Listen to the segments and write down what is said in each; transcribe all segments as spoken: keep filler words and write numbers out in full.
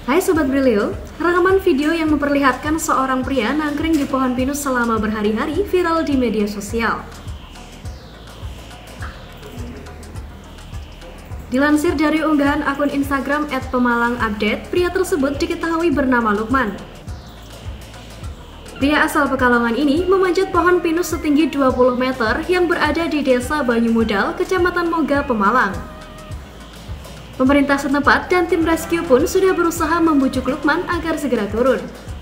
Hai Sobat Brilio, rekaman video yang memperlihatkan seorang pria nangkring di pohon pinus selama berhari-hari viral di media sosial. Dilansir dari unggahan akun Instagram et pemalang update, pria tersebut diketahui bernama Lukman. Pria asal Pekalongan ini memanjat pohon pinus setinggi dua puluh meter yang berada di Desa Banyumodal, Kecamatan Moga, Pemalang. Pemerintah setempat dan tim rescue pun sudah berusaha membujuk Lukman agar segera turun.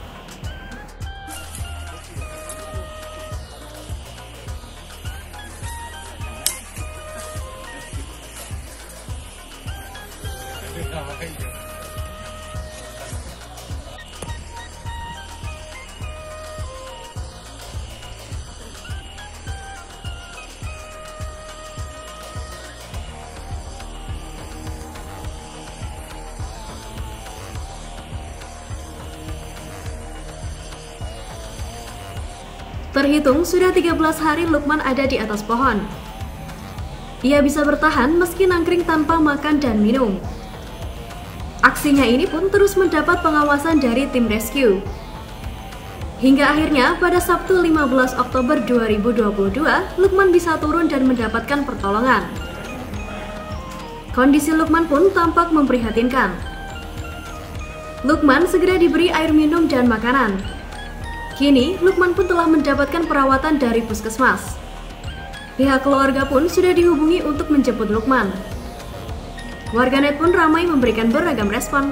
Terhitung sudah tiga belas hari Lukman ada di atas pohon. Ia bisa bertahan meski nangkring tanpa makan dan minum. Aksinya ini pun terus mendapat pengawasan dari tim rescue. Hingga akhirnya pada Sabtu lima belas Oktober dua ribu dua puluh dua, Lukman bisa turun dan mendapatkan pertolongan. Kondisi Lukman pun tampak memprihatinkan. Lukman segera diberi air minum dan makanan. Kini, Lukman pun telah mendapatkan perawatan dari puskesmas. Pihak keluarga pun sudah dihubungi untuk menjemput Lukman. Warganet pun ramai memberikan beragam respon.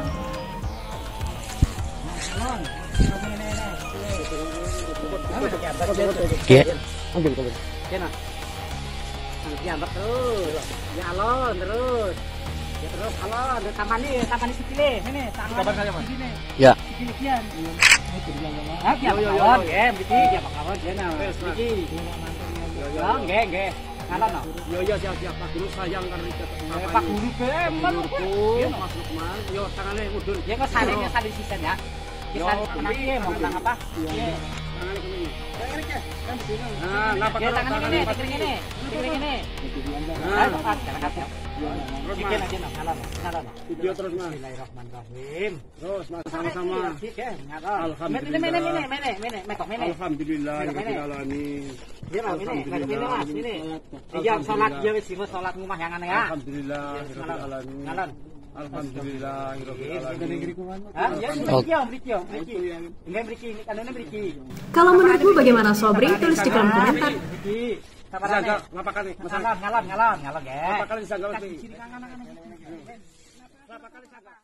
Ya terus kalau ada taman nih, taman di sini, ini tangan sini. Ya. Sini kian. Ah, ya kawan, nggih, mriki ya kawan dia nah. Mriki. Ya, nggih, nggih. Kalah no. Yo yo siap siap Pak Guru sayang kan iki. Pak Guru ke menurutku. Mas Lukman, yo tangane mudun. Ya kok salingnya salin sisen ya. Kita menang mau menang apa? Iya. Tangane kene. Kan di sini. Nah, ngapa Ya tangan ini, tangan ini. Tangan ini. Nah, angkat ya. Terus Bikin aja no, kalah no, kalah no. Video terus Mas. Bismillahirrahmanirrahim. Terus Mas sama-sama. Alhamdulillah. Mene mene mene mene mekok mene. Alhamdulillah rabbil alamin. Ya Mas, ini, ini Mas, ini. Iya salat ya wis sing salat rumah yang aneh ya. Alhamdulillah rabbil alamin. Ngalan. Alhamdulillah rabbil alamin. Ah, ya mriki, mriki, mriki. Nggih mriki, ini kanane mriki. Kalau menurutmu bagaimana Sobri? Tulis di kolom komentar. Saga ngapakan nih? Ngalan, ngalan, ngalan, ngalan, nggih. Ngapakan saga? Sini kangen-kangen. Ngapakan saga?